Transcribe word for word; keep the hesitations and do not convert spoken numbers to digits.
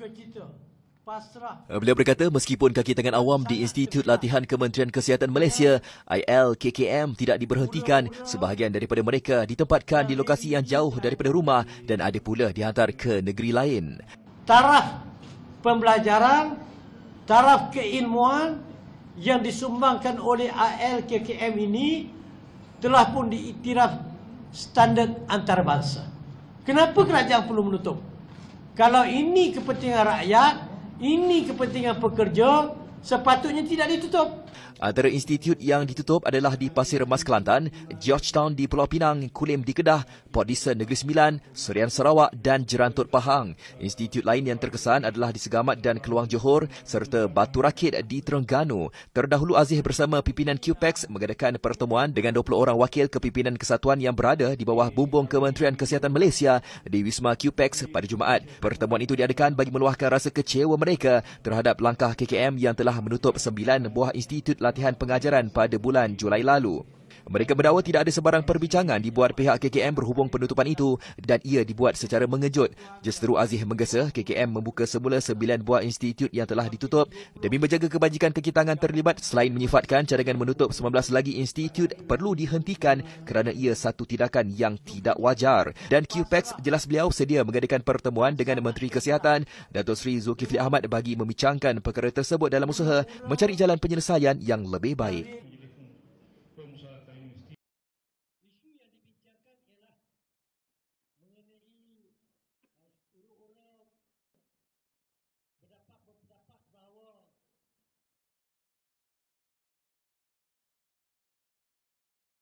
kita pasrah. Beliau berkata meskipun kaki tangan awam di Institut Latihan Kementerian Kesihatan Malaysia I L K K M tidak diberhentikan, sebahagian daripada mereka ditempatkan di lokasi yang jauh daripada rumah dan ada pula dihantar ke negeri lain. Taraf pembelajaran, taraf keilmuan yang disumbangkan oleh I L K K M ini telah pun diiktiraf standard antarabangsa. Kenapa kerajaan perlu menutup? Kalau ini kepentingan rakyat, ini kepentingan pekerja, sepatutnya tidak ditutup. Antara institut yang ditutup adalah di Pasir Mas Kelantan, Georgetown di Pulau Pinang, Kulim di Kedah, Port Dickson Negeri Sembilan, Serian Sarawak dan Jerantut Pahang. Institut lain yang terkesan adalah di Segamat dan Keluang Johor serta Batu Rakit di Terengganu. Terdahulu Aziz bersama pimpinan Q P E X mengadakan pertemuan dengan dua puluh orang wakil kepimpinan kesatuan yang berada di bawah bumbung Kementerian Kesihatan Malaysia di Wisma Q P E X pada Jumaat. Pertemuan itu diadakan bagi meluahkan rasa kecewa mereka terhadap langkah K K M yang telah menutup sembilan buah institut latihan pengajaran pada bulan Julai lalu. Mereka mendakwa tidak ada sebarang perbincangan dibuat pihak K K M berhubung penutupan itu dan ia dibuat secara mengejut. Justeru Aziz menggesa K K M membuka semula sembilan buah institut yang telah ditutup demi menjaga kebajikan kaki tangan terlibat, selain menyifatkan cadangan menutup sembilan belas lagi institut perlu dihentikan kerana ia satu tindakan yang tidak wajar. Dan Q P E X jelas beliau sedia mengadakan pertemuan dengan Menteri Kesihatan Datuk Seri Zulkifli Ahmad bagi membincangkan perkara tersebut dalam usaha mencari jalan penyelesaian yang lebih baik.